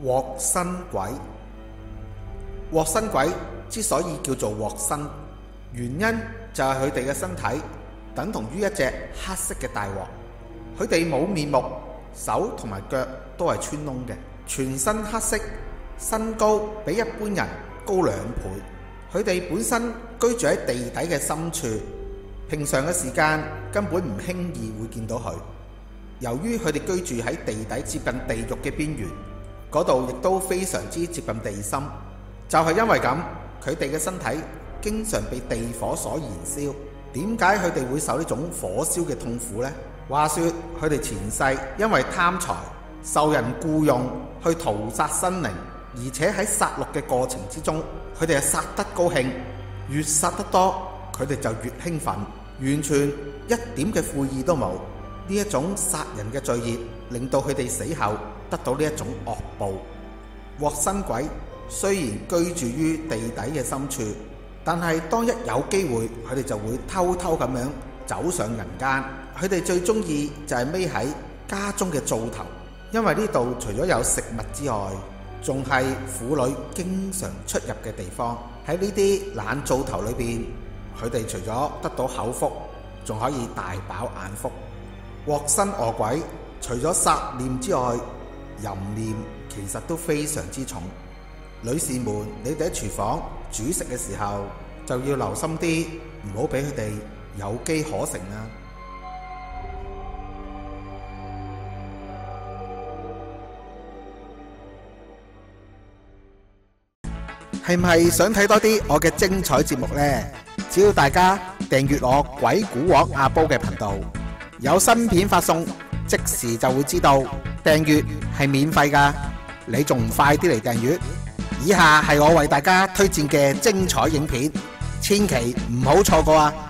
鑊身鬼。鑊身鬼之所以叫做鑊身，原因就係佢哋嘅身體等同於一隻黑色嘅大鑊，佢哋冇面目，手同埋腳都係穿窿嘅，全身黑色，身高比一般人高2倍。佢哋本身居住喺地底嘅深處，平常嘅時間根本唔輕易會見到佢。由於佢哋居住喺地底接近地獄嘅邊緣，嗰度亦都非常之接近地心，就係因為咁，佢哋嘅身體經常被地火所燃燒。點解佢哋會受呢種火燒嘅痛苦呢？話說佢哋前世因為貪財，受人僱用去屠殺生靈，而且喺殺戮嘅過程之中，佢哋係殺得高興，越殺得多，佢哋就越興奮，完全一點嘅悔意都冇。呢一種殺人嘅罪孽，令到佢哋死後得到呢一種惡報。鑊身鬼雖然居住於地底嘅深處，但係當一有機會，佢哋就會偷偷咁樣走上人間。佢哋最中意就係匿喺家中嘅灶頭，因為呢度除咗有食物之外，仲係婦女經常出入嘅地方。喺呢啲冷灶頭裏邊，佢哋除咗得到口福，仲可以大飽眼福。鑊身餓鬼除咗殺念之外，淫念其實都非常之重。女士們，你哋喺廚房煮食嘅時候就要留心啲，唔好俾佢哋有機可乘啊！係唔係想睇多啲我嘅精彩節目呢？只要大家訂閱我鬼古鑊阿煲嘅頻道，有新片發送，即時就會知道。訂閱係免費㗎，你仲唔快啲嚟訂閱？以下係我為大家推薦嘅精彩影片，千祈唔好錯過啊！